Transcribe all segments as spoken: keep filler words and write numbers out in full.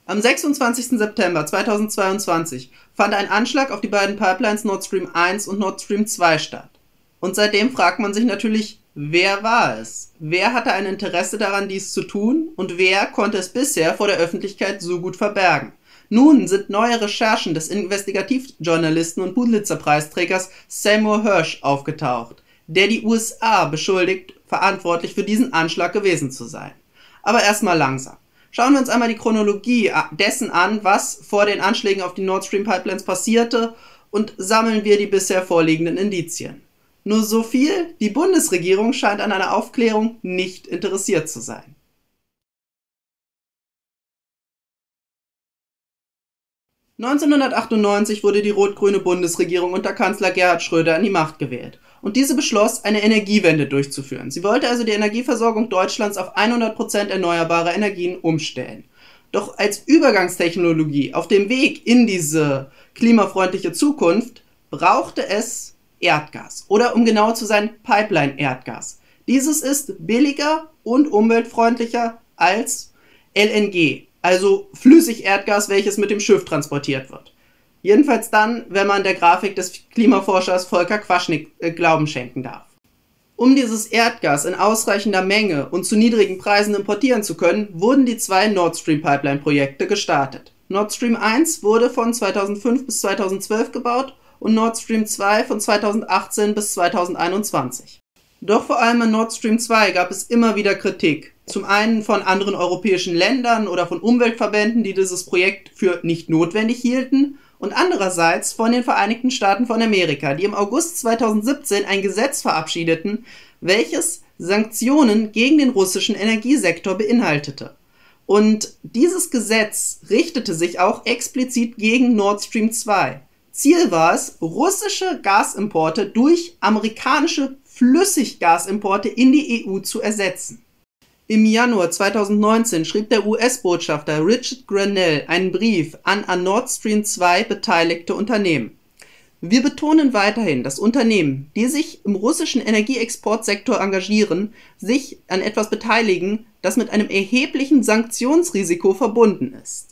Am sechsundzwanzigsten September zweitausendzweiundzwanzig fand ein Anschlag auf die beiden Pipelines Nord Stream eins und Nord Stream zwei statt. Und seitdem fragt man sich natürlich, wer war es? Wer hatte ein Interesse daran, dies zu tun? Und wer konnte es bisher vor der Öffentlichkeit so gut verbergen? Nun sind neue Recherchen des Investigativjournalisten und Pulitzer-Preisträgers Seymour Hersh aufgetaucht, der die U S A beschuldigt, verantwortlich für diesen Anschlag gewesen zu sein. Aber erstmal langsam. Schauen wir uns einmal die Chronologie dessen an, was vor den Anschlägen auf die Nord Stream Pipelines passierte, und sammeln wir die bisher vorliegenden Indizien. Nur so viel: Die Bundesregierung scheint an einer Aufklärung nicht interessiert zu sein. neunzehnhundertachtundneunzig wurde die rot-grüne Bundesregierung unter Kanzler Gerhard Schröder an die Macht gewählt. Und diese beschloss, eine Energiewende durchzuführen. Sie wollte also die Energieversorgung Deutschlands auf hundert Prozent erneuerbare Energien umstellen. Doch als Übergangstechnologie auf dem Weg in diese klimafreundliche Zukunft brauchte es Erdgas. Oder um genauer zu sein, Pipeline-Erdgas. Dieses ist billiger und umweltfreundlicher als L N G, also Flüssigerdgas, welches mit dem Schiff transportiert wird. Jedenfalls dann, wenn man der Grafik des Klimaforschers Volker Quaschnik äh, Glauben schenken darf. Um dieses Erdgas in ausreichender Menge und zu niedrigen Preisen importieren zu können, wurden die zwei Nord Stream Pipeline Projekte gestartet. Nord Stream eins wurde von zweitausendfünf bis zweitausendzwölf gebaut und Nord Stream zwei von zweitausendachtzehn bis zweitausendeinundzwanzig. Doch vor allem an Nord Stream zwei gab es immer wieder Kritik. Zum einen von anderen europäischen Ländern oder von Umweltverbänden, die dieses Projekt für nicht notwendig hielten, und andererseits von den Vereinigten Staaten von Amerika, die im August zweitausendsiebzehn ein Gesetz verabschiedeten, welches Sanktionen gegen den russischen Energiesektor beinhaltete. Und dieses Gesetz richtete sich auch explizit gegen Nord Stream zwei. Ziel war es, russische Gasimporte durch amerikanische Flüssiggasimporte in die E U zu ersetzen. Im Januar zweitausendneunzehn schrieb der U S-Botschafter Richard Grenell einen Brief an an Nord Stream zwei beteiligte Unternehmen. Wir betonen weiterhin, dass Unternehmen, die sich im russischen Energieexportsektor engagieren, sich an etwas beteiligen, das mit einem erheblichen Sanktionsrisiko verbunden ist.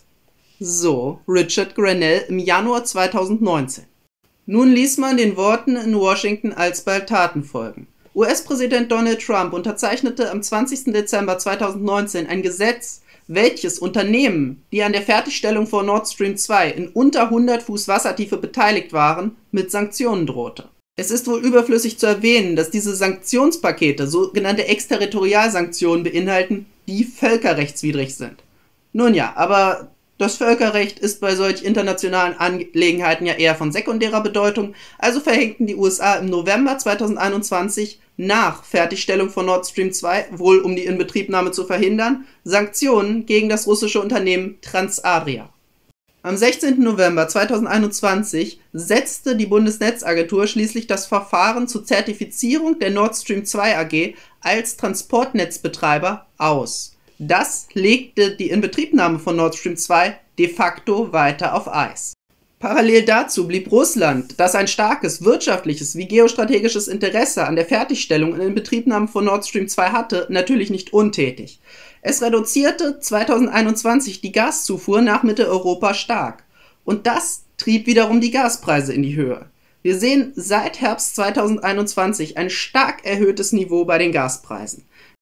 So Richard Grenell im Januar zweitausendneunzehn. Nun ließ man den Worten in Washington alsbald Taten folgen. U S-Präsident Donald Trump unterzeichnete am zwanzigsten Dezember zweitausendneunzehn ein Gesetz, welches Unternehmen, die an der Fertigstellung von Nord Stream zwei in unter hundert Fuß Wassertiefe beteiligt waren, mit Sanktionen drohte. Es ist wohl überflüssig zu erwähnen, dass diese Sanktionspakete sogenannte Exterritorialsanktionen beinhalten, die völkerrechtswidrig sind. Nun ja, aber das Völkerrecht ist bei solch internationalen Angelegenheiten ja eher von sekundärer Bedeutung, also verhängten die U S A im November zweitausendeinundzwanzig nach Fertigstellung von Nord Stream zwei, wohl um die Inbetriebnahme zu verhindern, Sanktionen gegen das russische Unternehmen Transadria. Am sechzehnten November zweitausendeinundzwanzig setzte die Bundesnetzagentur schließlich das Verfahren zur Zertifizierung der Nord Stream zwei A G als Transportnetzbetreiber aus. Das legte die Inbetriebnahme von Nord Stream zwei de facto weiter auf Eis. Parallel dazu blieb Russland, das ein starkes wirtschaftliches wie geostrategisches Interesse an der Fertigstellung und Inbetriebnahme von Nord Stream zwei hatte, natürlich nicht untätig. Es reduzierte zweitausendeinundzwanzig die Gaszufuhr nach Mitteleuropa stark. Und das trieb wiederum die Gaspreise in die Höhe. Wir sehen seit Herbst zweitausendeinundzwanzig ein stark erhöhtes Niveau bei den Gaspreisen.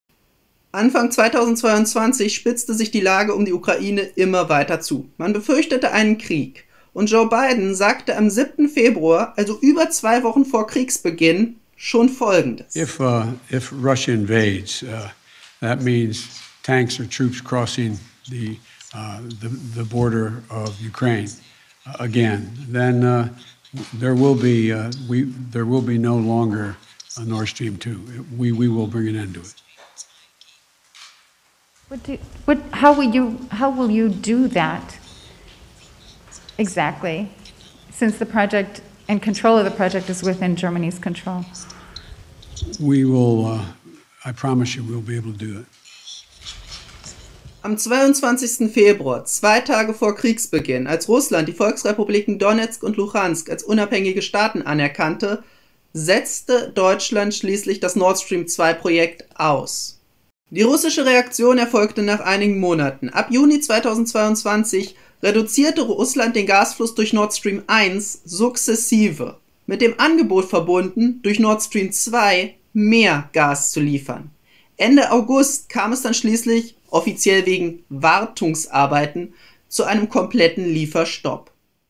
Anfang zweitausendzweiundzwanzig spitzte sich die Lage um die Ukraine immer weiter zu. Man befürchtete einen Krieg. Und Joe Biden sagte am siebten Februar, also über zwei Wochen vor Kriegsbeginn, schon Folgendes. If, uh, if Russia invades, uh, that means tanks or troops crossing the, uh, the, the border of Ukraine uh, again. Then uh, there will be, uh, we, there will be no longer a Nord Stream two. We, we will bring an end to it. What do, what, how will you, how will you do that exactly, since the project and control of the project is within Germany's control? We will, uh, I promise you, we'll be able to do it. Am zweiundzwanzigsten Februar, zwei Tage vor Kriegsbeginn, als Russland die Volksrepubliken Donetsk und Luhansk als unabhängige Staaten anerkannte, setzte Deutschland schließlich das Nord Stream zwei Projekt aus. Die russische Reaktion erfolgte nach einigen Monaten. Ab Juni zweitausendzweiundzwanzig reduzierte Russland den Gasfluss durch Nord Stream eins sukzessive, mit dem Angebot verbunden, durch Nord Stream zwei mehr Gas zu liefern. Ende August kam es dann schließlich, offiziell wegen Wartungsarbeiten, zu einem kompletten Lieferstopp.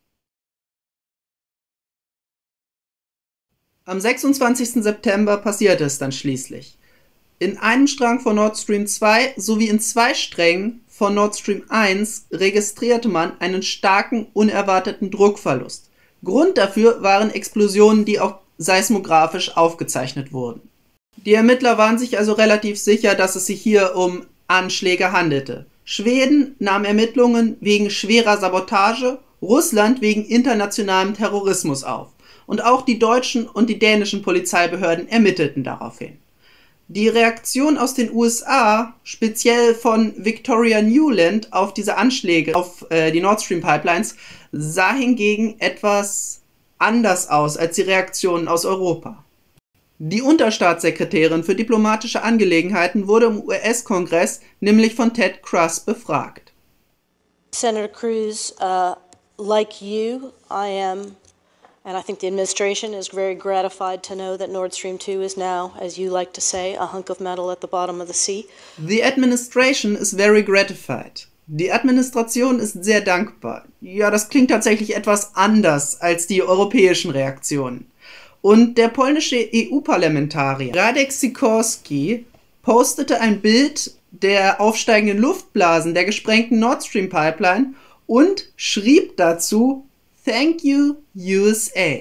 Am sechsundzwanzigsten September passierte es dann schließlich. In einem Strang von Nord Stream zwei sowie in zwei Strängen von Nord Stream eins registrierte man einen starken, unerwarteten Druckverlust. Grund dafür waren Explosionen, die auch seismografisch aufgezeichnet wurden. Die Ermittler waren sich also relativ sicher, dass es sich hier um Anschläge handelte. Schweden nahm Ermittlungen wegen schwerer Sabotage, Russland wegen internationalem Terrorismus auf. Und auch die deutschen und die dänischen Polizeibehörden ermittelten daraufhin. Die Reaktion aus den U S A, speziell von Victoria Nuland auf diese Anschläge auf äh, die Nord Stream Pipelines, sah hingegen etwas anders aus als die Reaktionen aus Europa. Die Unterstaatssekretärin für diplomatische Angelegenheiten wurde im U S-Kongress nämlich von Ted Cruz befragt. Senator Cruz, uh, like you, I am, and I think the administration is very gratified to know that Nord Stream two is now, as you like to say, a hunk of metal at the bottom of the sea. The administration is very gratified. Die Administration ist sehr dankbar. Ja, das klingt tatsächlich etwas anders als die europäischen Reaktionen. Und der polnische E U-Parlamentarier Radek Sikorski postete ein Bild der aufsteigenden Luftblasen der gesprengten Nord Stream Pipeline und schrieb dazu: Thank you, U S A.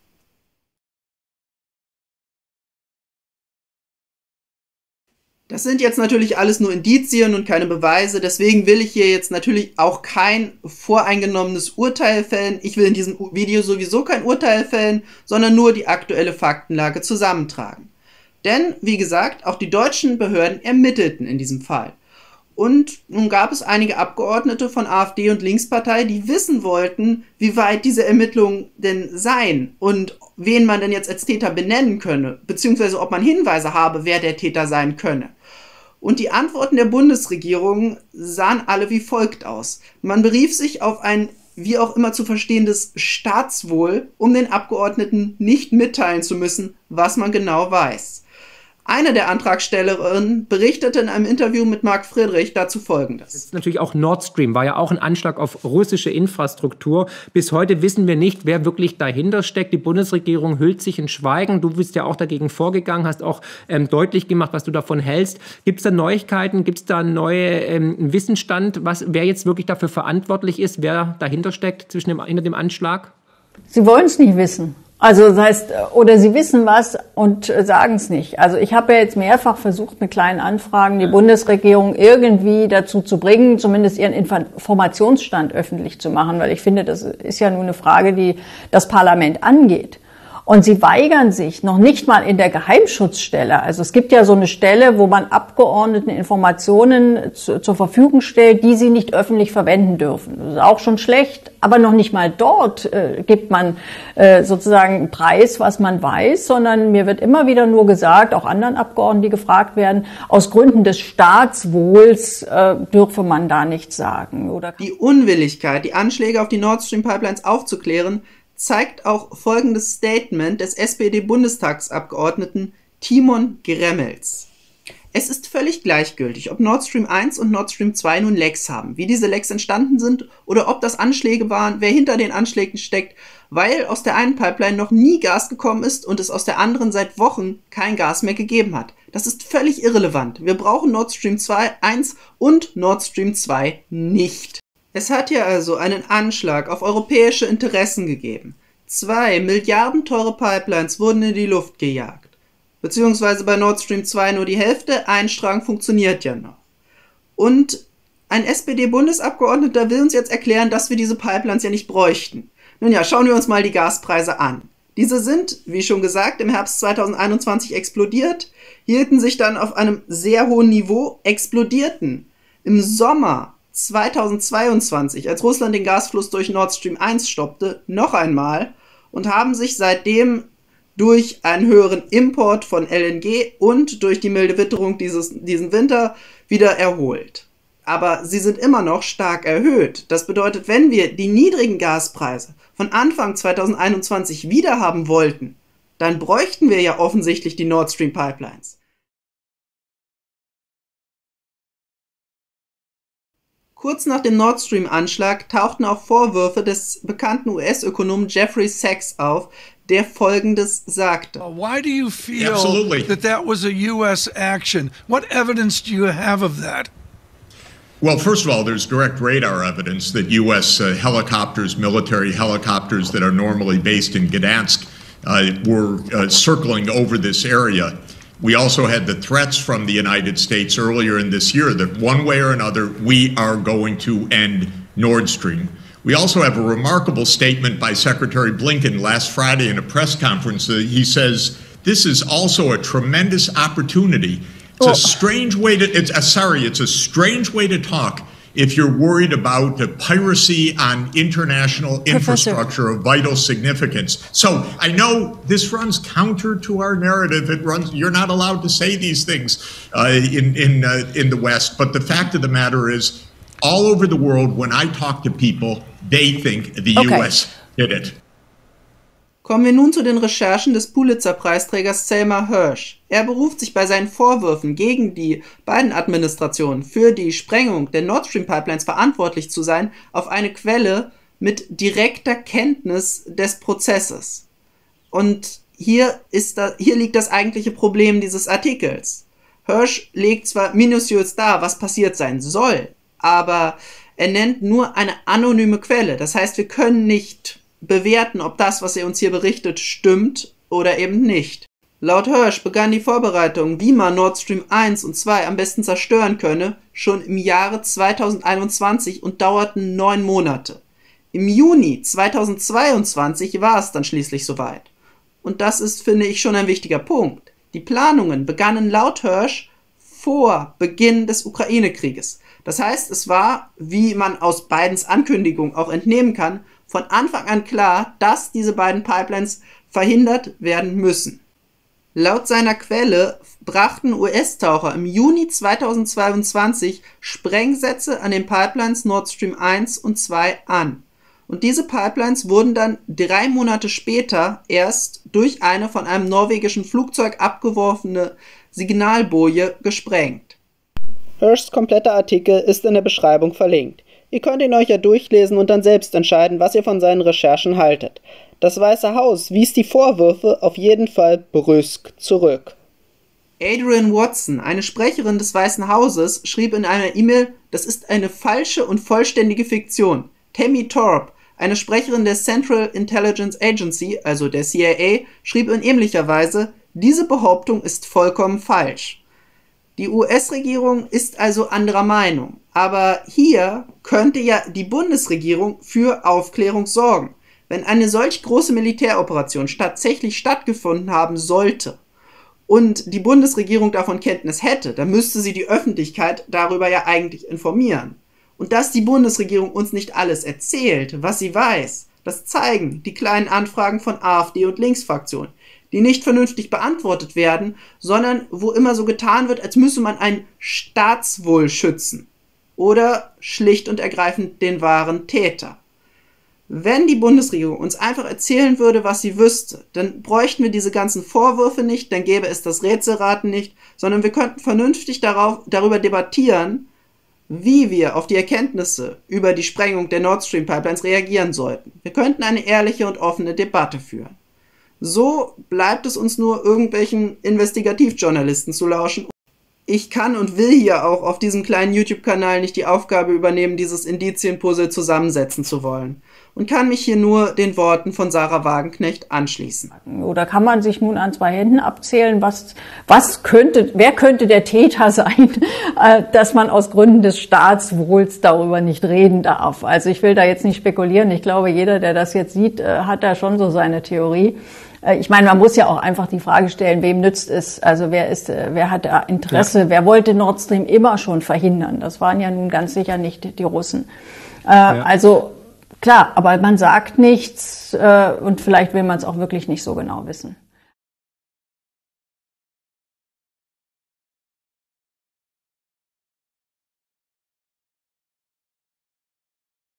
Das sind jetzt natürlich alles nur Indizien und keine Beweise, deswegen will ich hier jetzt natürlich auch kein voreingenommenes Urteil fällen. Ich will in diesem Video sowieso kein Urteil fällen, sondern nur die aktuelle Faktenlage zusammentragen. Denn, wie gesagt, auch die deutschen Behörden ermittelten in diesem Fall. Und nun gab es einige Abgeordnete von AfD und Linkspartei, die wissen wollten, wie weit diese Ermittlungen denn seien und wen man denn jetzt als Täter benennen könne, beziehungsweise ob man Hinweise habe, wer der Täter sein könne. Und die Antworten der Bundesregierung sahen alle wie folgt aus. Man berief sich auf ein wie auch immer zu verstehendes Staatswohl, um den Abgeordneten nicht mitteilen zu müssen, was man genau weiß. Eine der Antragstellerinnen berichtete in einem Interview mit Marc Friedrich dazu Folgendes. Jetzt natürlich auch Nord Stream war ja auch ein Anschlag auf russische Infrastruktur. Bis heute wissen wir nicht, wer wirklich dahinter steckt. Die Bundesregierung hüllt sich in Schweigen. Du bist ja auch dagegen vorgegangen, hast auch ähm, deutlich gemacht, was du davon hältst. Gibt es da Neuigkeiten? Gibt es da einen neuen ähm, Wissensstand, was, wer jetzt wirklich dafür verantwortlich ist, wer dahinter steckt zwischen dem, hinter dem Anschlag? Sie wollen es nicht wissen. Also das heißt, oder sie wissen was und sagen es nicht. Also ich habe ja jetzt mehrfach versucht, mit kleinen Anfragen die Bundesregierung irgendwie dazu zu bringen, zumindest ihren Informationsstand öffentlich zu machen, weil ich finde, das ist ja nur eine Frage, die das Parlament angeht. Und sie weigern sich noch nicht mal in der Geheimschutzstelle. Also es gibt ja so eine Stelle, wo man Abgeordneten Informationen zu, zur Verfügung stellt, die sie nicht öffentlich verwenden dürfen. Das ist auch schon schlecht. Aber noch nicht mal dort äh, gibt man äh, sozusagen Preis, was man weiß, sondern mir wird immer wieder nur gesagt, auch anderen Abgeordneten, die gefragt werden, aus Gründen des Staatswohls äh, dürfe man da nichts sagen. Oder die Unwilligkeit, die Anschläge auf die Nord Stream Pipelines aufzuklären, zeigt auch folgendes Statement des S P D-Bundestagsabgeordneten Timon Gremmels. Es ist völlig gleichgültig, ob Nord Stream eins und Nord Stream zwei nun Lecks haben, wie diese Lecks entstanden sind oder ob das Anschläge waren, wer hinter den Anschlägen steckt, weil aus der einen Pipeline noch nie Gas gekommen ist und es aus der anderen seit Wochen kein Gas mehr gegeben hat. Das ist völlig irrelevant. Wir brauchen Nord Stream zwei, eins und Nord Stream zwei nicht. Es hat hier also einen Anschlag auf europäische Interessen gegeben. Zwei Milliarden teure Pipelines wurden in die Luft gejagt. Beziehungsweise bei Nord Stream zwei nur die Hälfte, ein Strang funktioniert ja noch. Und ein S P D-Bundesabgeordneter will uns jetzt erklären, dass wir diese Pipelines ja nicht bräuchten. Nun ja, schauen wir uns mal die Gaspreise an. Diese sind, wie schon gesagt, im Herbst zweitausendeinundzwanzig explodiert, hielten sich dann auf einem sehr hohen Niveau, explodierten im Sommer zweitausendzweiundzwanzig, als Russland den Gasfluss durch Nord Stream eins stoppte, noch einmal und haben sich seitdem durch einen höheren Import von L N G und durch die milde Witterung dieses, diesen Winter wieder erholt. Aber sie sind immer noch stark erhöht. Das bedeutet, wenn wir die niedrigen Gaspreise von Anfang zweitausendeinundzwanzig wieder haben wollten, dann bräuchten wir ja offensichtlich die Nord Stream Pipelines. Kurz nach dem Nord Stream-Anschlag tauchten auch Vorwürfe des bekannten U S-Ökonomen Jeffrey Sachs auf, der Folgendes sagte. Why do you feel Absolutely. that that was a U S action? What evidence do you have of that? Well, first of all, there's direct radar evidence that U S uh, helicopters, military helicopters that are normally based in Gdansk, uh, were uh, circling over this area. We also had the threats from the United States earlier in this year that one way or another, we are going to end Nord Stream. We also have a remarkable statement by Secretary Blinken last Friday in a press conference. Uh, he says, this is also a tremendous opportunity. It's a strange way to, it's, uh, sorry, it's a strange way to talk if you're worried about the piracy on international infrastructure of vital significance. So I know this runs counter to our narrative. It runs, you're not allowed to say these things uh, in, in, uh, in the West. But the fact of the matter is, all over the world, when I talk to people, they think the Okay. U S did it. Kommen wir nun zu den Recherchen des Pulitzer-Preisträgers Selma Hirsch. Er beruft sich bei seinen Vorwürfen gegen die Biden-Administration für die Sprengung der Nord Stream Pipelines verantwortlich zu sein, auf eine Quelle mit direkter Kenntnis des Prozesses. Und hier, ist da, hier liegt das eigentliche Problem dieses Artikels. Hirsch legt zwar minutiös dar, was passiert sein soll, aber er nennt nur eine anonyme Quelle. Das heißt, wir können nicht bewerten, ob das, was er uns hier berichtet, stimmt oder eben nicht. Laut Hirsch begann die Vorbereitung, wie man Nord Stream eins und zwei am besten zerstören könne, schon im Jahre zweitausendeinundzwanzig und dauerten neun Monate. Im Juni zweitausendzweiundzwanzig war es dann schließlich soweit. Und das ist, finde ich, schon ein wichtiger Punkt. Die Planungen begannen laut Hirsch vor Beginn des Ukraine-Krieges. Das heißt, es war, wie man aus Bidens Ankündigung auch entnehmen kann, von Anfang an klar, dass diese beiden Pipelines verhindert werden müssen. Laut seiner Quelle brachten U S-Taucher im Juni zweitausendzweiundzwanzig Sprengsätze an den Pipelines Nord Stream eins und zwei an. Und diese Pipelines wurden dann drei Monate später erst durch eine von einem norwegischen Flugzeug abgeworfene Signalboje gesprengt. Hirschs kompletter Artikel ist in der Beschreibung verlinkt. Ihr könnt ihn euch ja durchlesen und dann selbst entscheiden, was ihr von seinen Recherchen haltet. Das Weiße Haus wies die Vorwürfe auf jeden Fall brüsk zurück. Adrienne Watson, eine Sprecherin des Weißen Hauses, schrieb in einer E-Mail, das ist eine falsche und vollständige Fiktion. Tammy Thorpe, eine Sprecherin der Central Intelligence Agency, also der C I A, schrieb in ähnlicher Weise, diese Behauptung ist vollkommen falsch. Die U S-Regierung ist also anderer Meinung, aber hier könnte ja die Bundesregierung für Aufklärung sorgen. Wenn eine solch große Militäroperation tatsächlich stattgefunden haben sollte und die Bundesregierung davon Kenntnis hätte, dann müsste sie die Öffentlichkeit darüber ja eigentlich informieren. Und dass die Bundesregierung uns nicht alles erzählt, was sie weiß, das zeigen die kleinen Anfragen von AfD und Linksfraktionen, die nicht vernünftig beantwortet werden, sondern wo immer so getan wird, als müsse man ein Staatswohl schützen oder schlicht und ergreifend den wahren Täter. Wenn die Bundesregierung uns einfach erzählen würde, was sie wüsste, dann bräuchten wir diese ganzen Vorwürfe nicht, dann gäbe es das Rätselraten nicht, sondern wir könnten vernünftig darauf, darüber debattieren, wie wir auf die Erkenntnisse über die Sprengung der Nord Stream Pipelines reagieren sollten. Wir könnten eine ehrliche und offene Debatte führen. So bleibt es uns nur, irgendwelchen Investigativjournalisten zu lauschen. Ich kann und will hier auch auf diesem kleinen YouTube-Kanal nicht die Aufgabe übernehmen, dieses Indizienpuzzle zusammensetzen zu wollen. Und kann mich hier nur den Worten von Sarah Wagenknecht anschließen. Oder kann man sich nun an zwei Händen abzählen, was, was könnte, wer könnte der Täter sein, dass man aus Gründen des Staatswohls darüber nicht reden darf. Also ich will da jetzt nicht spekulieren. Ich glaube, jeder, der das jetzt sieht, hat da schon so seine Theorie. Ich meine, man muss ja auch einfach die Frage stellen, wem nützt es? Also wer ist, wer hat da Interesse? Ja. Wer wollte Nord Stream immer schon verhindern? Das waren ja nun ganz sicher nicht die Russen. Äh, ja. Also klar, aber man sagt nichts äh, und vielleicht will man es auch wirklich nicht so genau wissen.